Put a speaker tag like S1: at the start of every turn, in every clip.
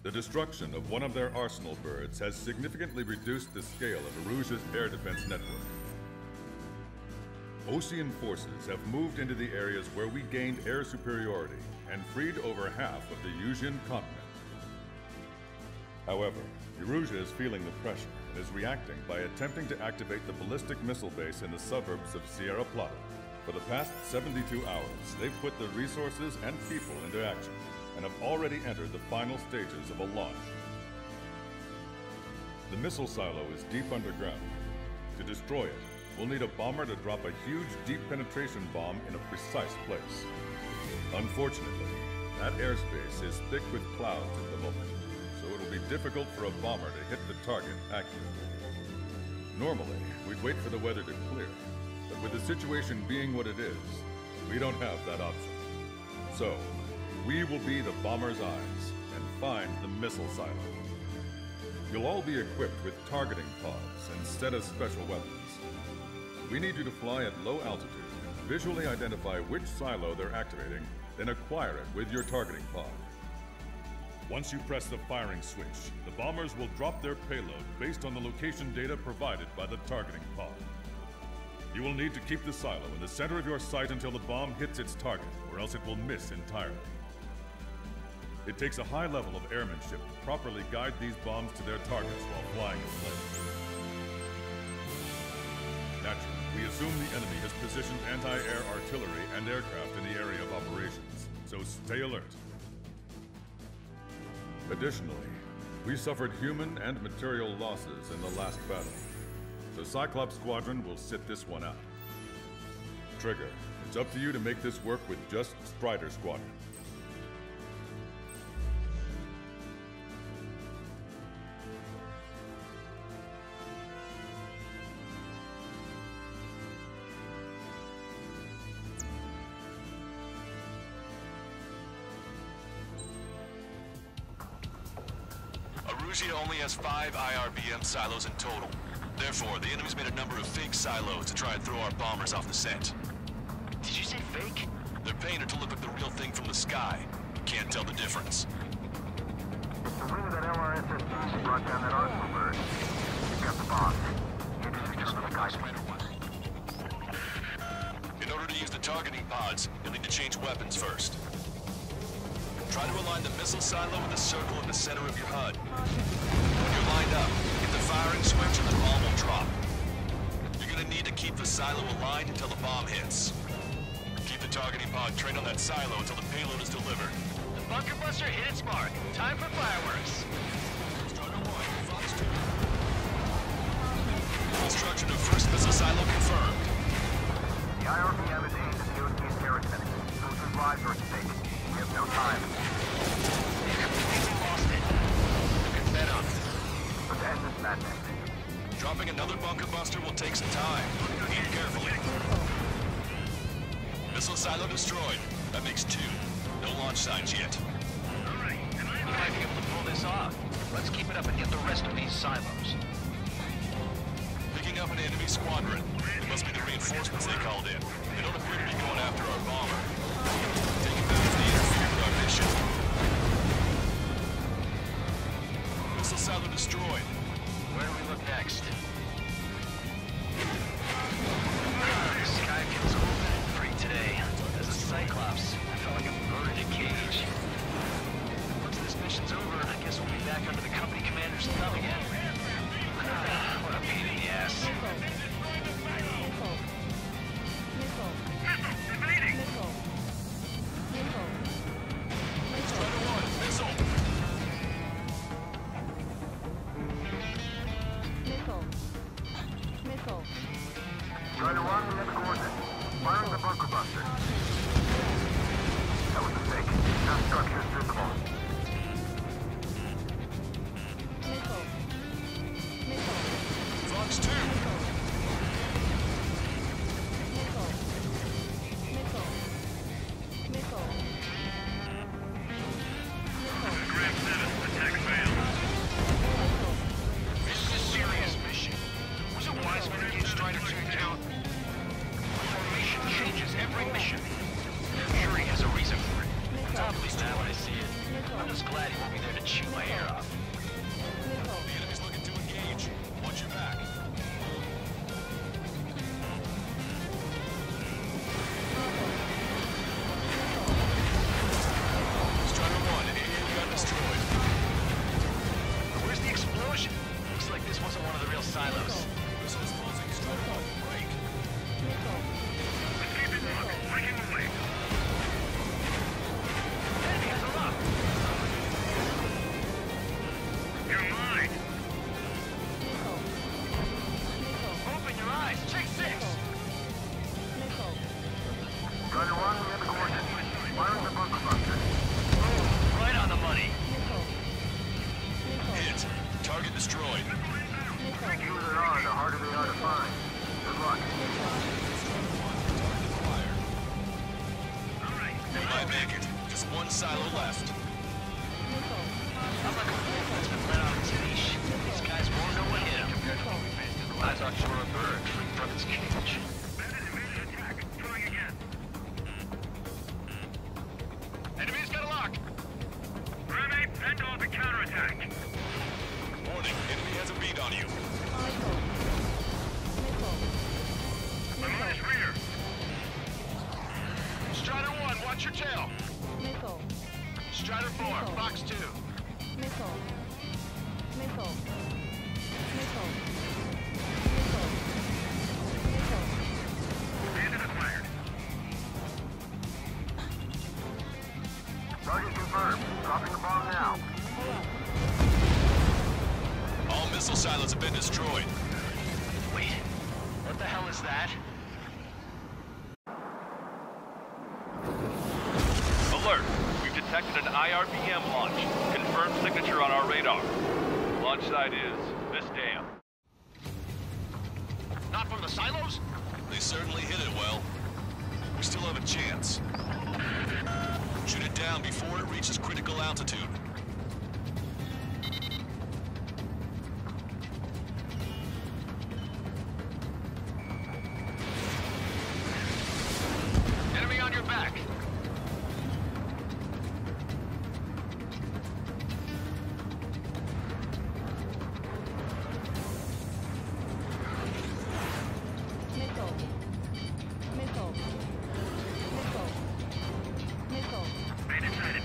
S1: The destruction of one of their arsenal birds has significantly reduced the scale of Eruse's air defense network. Osean forces have moved into the areas where we gained air superiority and freed over half of the Yusian continent. However, Erusia is feeling the pressure and is reacting by attempting to activate the ballistic missile base in the suburbs of Sierra Plata. For the past 72 hours, they've put their resources and people into action and have already entered the final stages of a launch. The missile silo is deep underground. To destroy it, we'll need a bomber to drop a huge deep penetration bomb in a precise place. Unfortunately, that airspace is thick with clouds at the moment, so it'll be difficult for a bomber to hit the target accurately. Normally, we'd wait for the weather to clear, but with the situation being what it is, we don't have that option. So, we will be the bomber's eyes and find the missile silo. You'll all be equipped with targeting pods instead of special weapons. We need you to fly at low altitude and visually identify which silo they're activating, then acquire it with your targeting pod. Once you press the firing switch, the bombers will drop their payload based on the location data provided by the targeting pod. You will need to keep the silo in the center of your sight until the bomb hits its target, or else it will miss entirely. It takes a high level of airmanship to properly guide these bombs to their targets while flying a plane. Naturally, we assume the enemy has positioned anti-air artillery and aircraft in the area of operations, so stay alert. Additionally, we suffered human and material losses in the last battle, so Cyclops Squadron will sit this one out. Trigger, it's up to you to make this work with just Strider Squadron.
S2: Erusia only has 5 IRBM silos in total. Therefore, the enemy's made a number of fake silos to try and throw our bombers off the scent.
S3: Did you say fake?
S2: They're painted to look like the real thing from the sky. Can't tell the difference.
S4: The wing of that LRSS brought down that arsenal bird. You've got the bomb. Just the guy Spider was.
S2: In order to use the targeting pods, you'll need to change weapons first. Try to align the missile silo with the circle in the center of your HUD. When you're lined up, hit the firing switch and the bomb will drop. You're gonna need to keep the silo aligned until the bomb hits. Keep the targeting pod trained on that silo until the payload is delivered.
S3: The bunker buster hit its mark. Time for fireworks.
S2: Construction of first missile silo confirmed.
S4: The IRBM is aimed at the Osean terrorist center. Those lives are at stake. We have no time.
S3: They completely lost it. Good setup.
S4: Let's end this madness.
S2: Dropping another bunker buster will take some time. Aim carefully. Missile silo destroyed. That makes 2. No launch signs yet.
S3: Alright, we might be able to pull this off. Let's keep it up and get the rest of these silos.
S2: Picking up an enemy squadron. It must be the reinforcements they called in. They don't appear to be going after our bomber. Taking back if they interfere with our mission. Missile silo destroyed.
S3: Where do we look next? The sky feels open and free today. As a Cyclops, I felt like a bird in a cage. Once this mission's over, I guess we'll be back under the company commander's thumb again. What a pain in the ass.
S2: Strider 1, missile!
S5: Missile.
S3: gonna chew my ear off.
S2: The enemy's looking to engage. Watch your back. Strider 1, enemy got destroyed.
S3: Where's the explosion? Looks like this wasn't one of the real silos.
S2: Missiles closing. Strider 1, break.
S4: Let's keep it moving. Breaking away.
S3: Enemy has a lock.
S4: You're mine.
S3: Open your eyes. Check 6.
S4: Strider 1, we have the coordinates. Firing the bunker buster.
S3: Right on the money.
S2: Hit. Target destroyed.
S4: The fewer there are, the harder they are to find. Good luck.
S2: We might make it. Just one silo left.
S3: I'm looking for that's been let on its leash. These guys won't know what hit him compared to what we faced in the last. I thought you were a bird free from its cage.
S4: Bandit immediate attack. Throwing again.
S3: Enemy's got a lock.
S4: Grenade, fend off the counterattack.
S2: Warning, enemy has a bead on you.
S4: I'm on his rear.
S3: Strider 1, watch your tail. Strider 4, Fox 2.
S4: Bandit acquired. Target confirmed. Dropping the bomb now.
S2: All missile silos have been destroyed.
S3: Wait, what the hell is that?
S5: Alert! We've detected an IRBM launch. Confirmed signature on our radar. Launch site is this dam.
S3: Not from the silos?
S2: They certainly hit it well. We still have a chance. Shoot it down before it reaches critical altitude.
S3: Enemy on your back.
S4: Bandit sighted.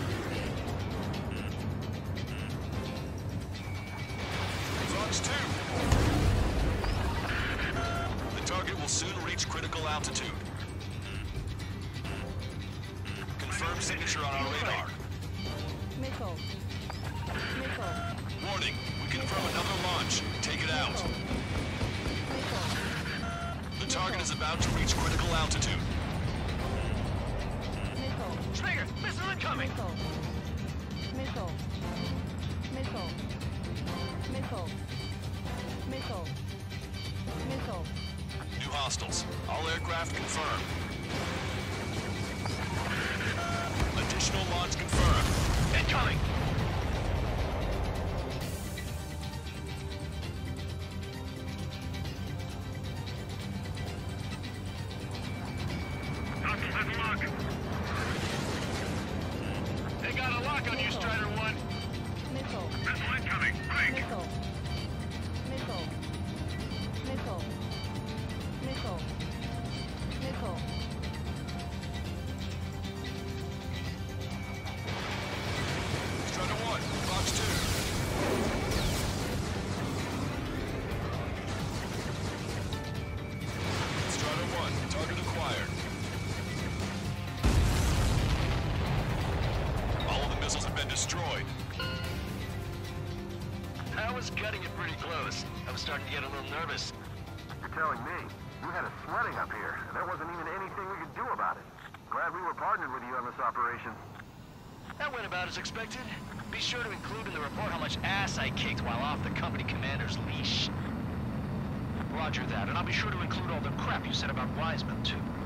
S2: Fox 2. The target will soon reach critical altitude. Confirmed signature on our radar. Warning, we confirm another launch. Take it out. The target is about to reach critical altitude.
S3: Trigger, missile incoming.
S2: New hostiles. All aircraft confirmed. Additional launch confirmed.
S3: Incoming.
S4: Hostile has a lock.
S3: They got a lock on you, Strider 1.
S4: Missile incoming. Break.
S2: Strider 1, Fox 2. Strider 1, target acquired. All of the missiles have been destroyed.
S3: I was gutting it pretty close. I was starting to get a little nervous.
S4: You're telling me. You had us sweating up here, and there wasn't even anything we could do about it. Glad we were partnered with you on this operation.
S3: That went about as expected. Be sure to include in the report how much ass I kicked while off the company commander's leash. Roger that, and I'll be sure to include all the crap you said about Wiseman, too.